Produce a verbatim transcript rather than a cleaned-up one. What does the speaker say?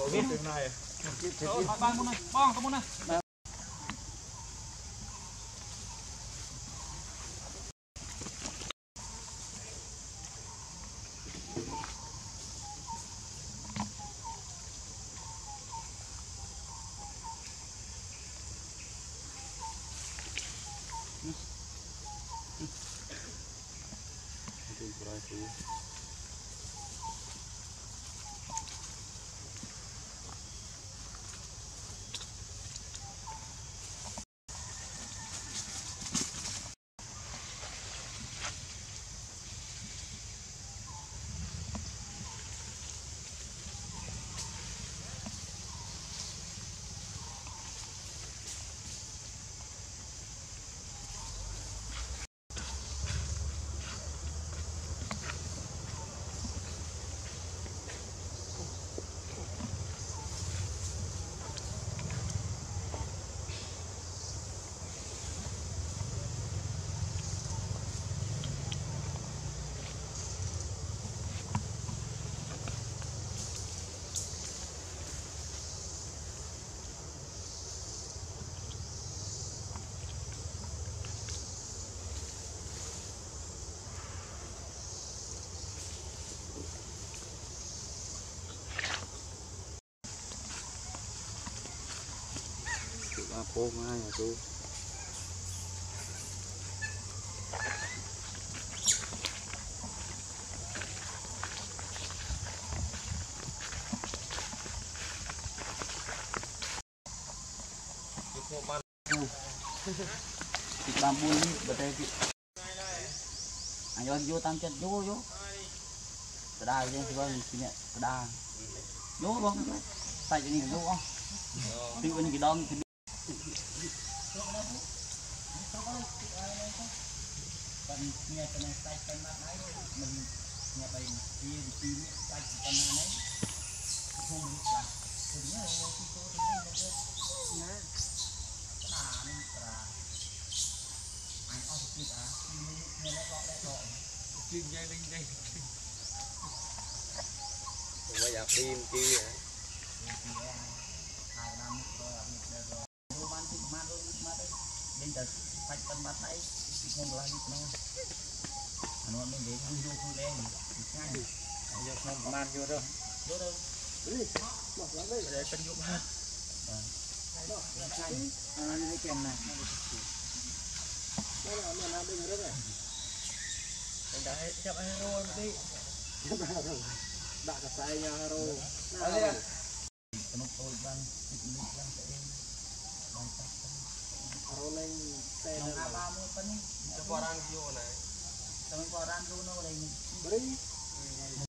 biết từ này bang muốn này bong có muốn này phố ngay là chú thịt băm buôn bật đây chị anh ơi vô tam chân vô vô cái đa chứ vâng chị mẹ cái đa vô bông tay cho nhìn vô không đi bên cái đòn thì còn nghe cái này tay chân mắt ấy mình nghe bài kia thì tay chân mắt ấy không biết là thì nhớ là cái số thì đây là cái nè đà nên là anh có cái gì à nghe nó gọi đấy gọi linh dây linh dây bây giờ phim kia hai năm rồi rồi romantic mà rồi mà đấy bên đây tay chân mắt ấy không là nó nó mình đến vô vô đen ngay giờ không man vô đâu vô đâu đi một lắm đây để cân vô ha anh lấy kèm này đây là mình làm bên đây này mình đã chụp hero đi chụp hero đã cả sai nha hero đây à nó tôi đang mình đang em hero lên xe là ba mươi phân cho qua rang vô này cho qua rang vô nó đây